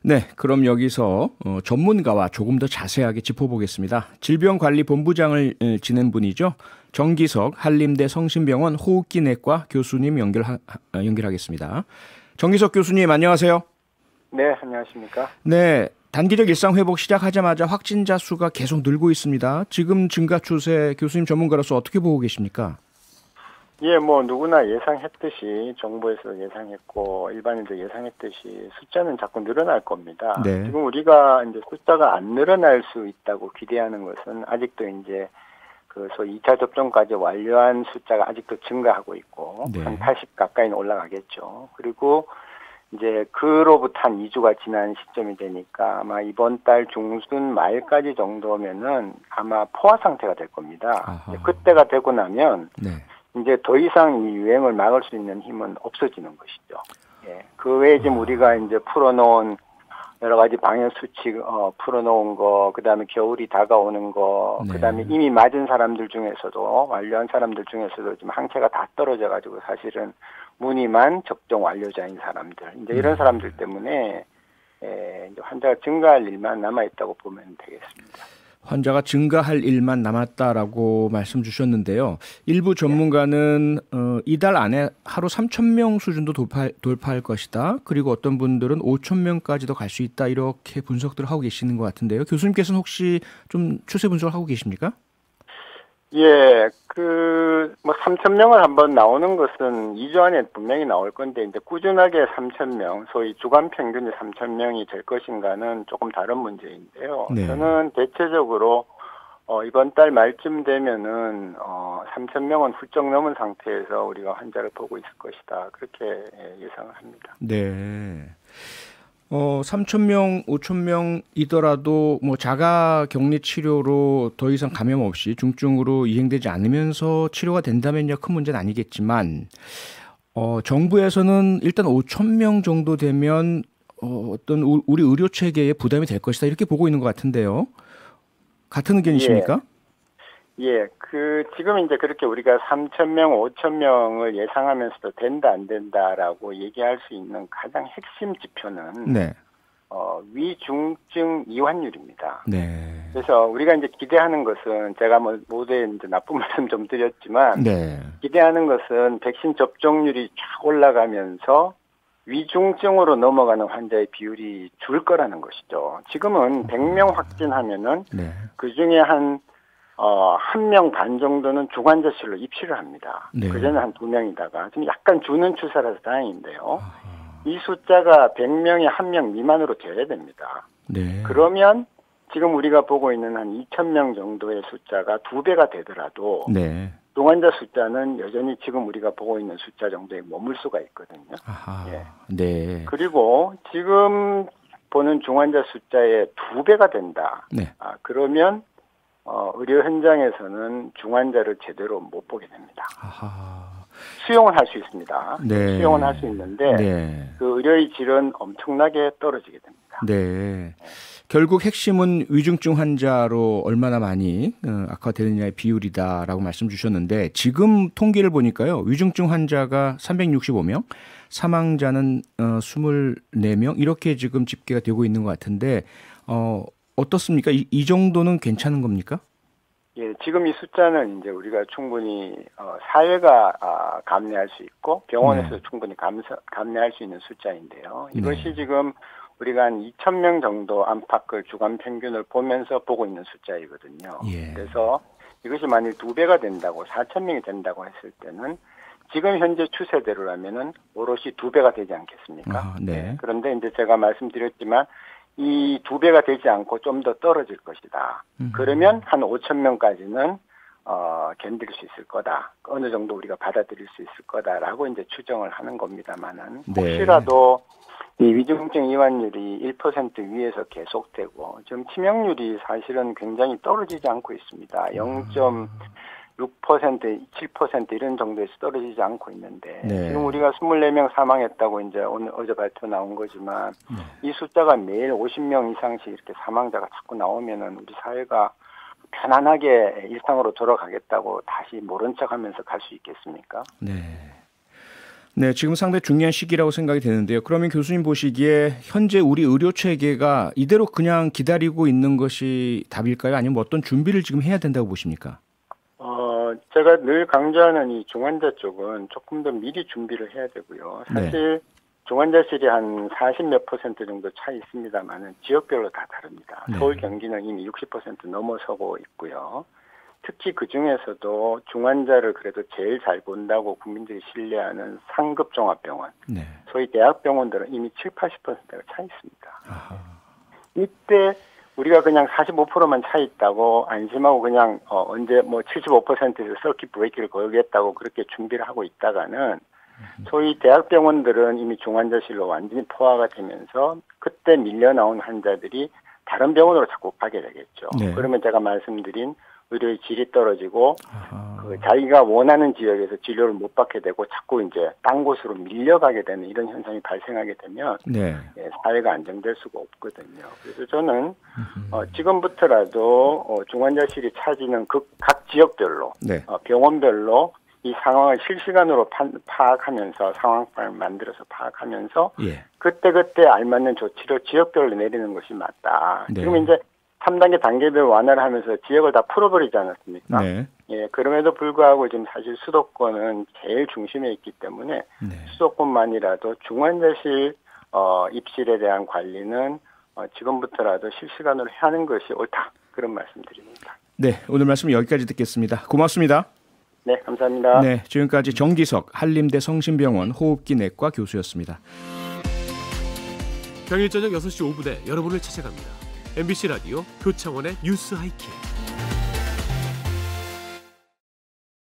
네, 그럼 여기서 전문가와 조금 더 자세하게 짚어보겠습니다. 질병관리본부장을 지낸 분이죠. 정기석 한림대 성심병원 호흡기내과 교수님 연결하겠습니다. 정기석 교수님 안녕하세요. 네, 안녕하십니까. 네, 단기적 일상 회복 시작하자마자 확진자 수가 계속 늘고 있습니다. 지금 증가 추세 교수님 전문가로서 어떻게 보고 계십니까? 예, 뭐 누구나 예상했듯이 정부에서 예상했고 일반인도 예상했듯이 숫자는 자꾸 늘어날 겁니다. 네. 지금 우리가 이제 숫자가 안 늘어날 수 있다고 기대하는 것은 아직도 이제 그 소위 2차 접종까지 완료한 숫자가 아직도 증가하고 있고 네. 한 80 가까이는 올라가겠죠. 그리고 이제 그로부터 한 2주가 지난 시점이 되니까 아마 이번 달 중순 말까지 정도면은 아마 포화 상태가 될 겁니다. 그때가 되고 나면 네. 이제 더 이상 이 유행을 막을 수 있는 힘은 없어지는 것이죠. 예. 그 외에 지금 우리가 이제 풀어놓은 여러 가지 방역 수칙, 풀어놓은 거, 그 다음에 겨울이 다가오는 거, 네. 그 다음에 이미 맞은 사람들 중에서도, 완료한 사람들 중에서도 지금 항체가 다 떨어져가지고 사실은 무늬만 접종 완료자인 사람들, 이제 이런 사람들 때문에, 이제 환자가 증가할 일만 남아있다고 보면 되겠습니다. 환자가 증가할 일만 남았다라고 말씀 주셨는데요. 일부 전문가는 이달 안에 하루 3,000명 수준도 돌파할 것이다. 그리고 어떤 분들은 5,000명까지도 갈 수 있다. 이렇게 분석들을 하고 계시는 것 같은데요. 교수님께서는 혹시 좀 추세 분석을 하고 계십니까? 예, 뭐 3,000명을 한번 나오는 것은 2주 안에 분명히 나올 건데, 이제 꾸준하게 3,000명, 소위 주간 평균이 3,000명이 될 것인가는 조금 다른 문제인데요. 네. 저는 대체적으로, 이번 달 말쯤 되면은, 3,000명은 훌쩍 넘은 상태에서 우리가 환자를 보고 있을 것이다. 그렇게 예상을 합니다. 네. 3,000명, 5,000명이더라도 뭐 자가 격리 치료로 더 이상 감염 없이 중증으로 이행되지 않으면서 치료가 된다면야 큰 문제는 아니겠지만, 정부에서는 일단 5,000명 정도 되면 어떤 우리 의료 체계에 부담이 될 것이다 이렇게 보고 있는 것 같은데요. 같은 의견이십니까? 예, 지금 이제 그렇게 우리가 3,000명, 5,000명을 예상하면서도 된다, 안 된다라고 얘기할 수 있는 가장 핵심 지표는, 네. 위중증 이완율입니다. 네. 그래서 우리가 이제 기대하는 것은, 제가 뭐 모두에 이제 나쁜 말씀 좀 드렸지만, 네. 기대하는 것은 백신 접종률이 쫙 올라가면서 위중증으로 넘어가는 환자의 비율이 줄 거라는 것이죠. 지금은 100명 확진하면은, 네. 그 중에 한 1명 반 정도는 중환자실로 입실을 합니다. 네. 그전에 한 2명이다가 좀 약간 주는 추세라서 다행인데요. 이 숫자가 100명에 1명 미만으로 돼야 됩니다. 네. 그러면 지금 우리가 보고 있는 한 2,000명 정도의 숫자가 2배가 되더라도 네. 중환자 숫자는 여전히 지금 우리가 보고 있는 숫자 정도에 머물 수가 있거든요. 아하. 예. 네. 그리고 지금 보는 중환자 숫자의 2배가 된다. 네. 그러면 의료 현장에서는 중환자를 제대로 못 보게 됩니다. 아하. 수용은 할 수 있습니다. 네. 수용은 할 수 있는데 네. 그 의료의 질은 엄청나게 떨어지게 됩니다. 네. 결국 핵심은 위중증 환자로 얼마나 많이 악화되느냐의 비율이다라고 말씀 주셨는데 지금 통계를 보니까요. 위중증 환자가 365명, 사망자는 24명 이렇게 지금 집계가 되고 있는 것 같은데 어떻습니까? 이 정도는 괜찮은 겁니까? 예, 지금 이 숫자는 이제 우리가 충분히 사회가 감내할 수 있고 병원에서 네. 충분히 감내할 수 있는 숫자인데요. 이것이 지금 우리가 한 2,000명 정도 안팎을 주간 평균을 보면서 보고 있는 숫자이거든요. 예. 그래서 이것이 만일 2배가 된다고 4,000명이 된다고 했을 때는 지금 현재 추세대로라면은 오롯이 2배가 되지 않겠습니까? 네. 그런데 이제 제가 말씀드렸지만 이 2배가 되지 않고 좀 더 떨어질 것이다. 그러면 한 5,000명까지는 견딜 수 있을 거다. 어느 정도 우리가 받아들일 수 있을 거다라고 이제 추정을 하는 겁니다만은 혹시라도 이 위중증 이완율이 1% 위에서 계속되고 지금 치명률이 사실은 굉장히 떨어지지 않고 있습니다. 0.6%, 7% 이런 정도에서 떨어지지 않고 있는데 지금 우리가 24명 사망했다고 이제 어제 발표 나온 거지만 이 숫자가 매일 50명 이상씩 이렇게 사망자가 자꾸 나오면은 우리 사회가 편안하게 일상으로 돌아가겠다고 다시 모른 척하면서 갈 수 있겠습니까? 네. 네, 지금 상당히 중요한 시기라고 생각이 되는데요. 그러면 교수님 보시기에 현재 우리 의료 체계가 이대로 그냥 기다리고 있는 것이 답일까요? 아니면 어떤 준비를 지금 해야 된다고 보십니까? 제가 늘 강조하는 이 중환자 쪽은 조금 더 미리 준비를 해야 되고요. 사실 네. 중환자실이 한 40몇 % 정도 차 있습니다만은 지역별로 다 다릅니다. 네. 서울, 경기는 이미 60% 넘어서고 있고요. 특히 그 중에서도 중환자를 그래도 제일 잘 본다고 국민들이 신뢰하는 상급 종합병원, 네. 소위 대학병원들은 이미 7, 80%가 차 있습니다. 아하. 이때 우리가 그냥 45%만 차 있다고 안심하고 그냥 언제 뭐 75%에서 서킷 브레이크를 걸겠다고 그렇게 준비를 하고 있다가는 소위 대학병원들은 이미 중환자실로 완전히 포화가 되면서 그때 밀려 나온 환자들이 다른 병원으로 자꾸 가게 되겠죠. 네. 그러면 제가 말씀드린 의료의 질이 떨어지고 그 자기가 원하는 지역에서 진료를 못 받게 되고 자꾸 이제 딴 곳으로 밀려가게 되는 이런 현상이 발생하게 되면 네. 사회가 안정될 수가 없거든요. 그래서 저는 지금부터라도 중환자실이 차지는 각 지역별로 네. 병원별로 이 상황을 실시간으로 파악하면서 상황판을 만들어서 파악하면서 예. 그때그때 알맞는 조치를 지역별로 내리는 것이 맞다. 네. 지금 이제 3단계 단계별 완화를 하면서 지역을 다 풀어버리지 않았습니까? 네. 예, 그럼에도 불구하고 지금 사실 수도권은 제일 중심에 있기 때문에 네. 수도권만이라도 중환자실 입실에 대한 관리는 지금부터라도 실시간으로 하는 것이 옳다. 그런 말씀드립니다. 네, 오늘 말씀 여기까지 듣겠습니다. 고맙습니다. 네, 감사합니다. 네, 지금까지 정기석 한림대 성심병원 호흡기 내과 교수였습니다. 평일 저녁 6시 5분에 여러분을 찾아갑니다. MBC 라디오 표창원의 뉴스 하이킥.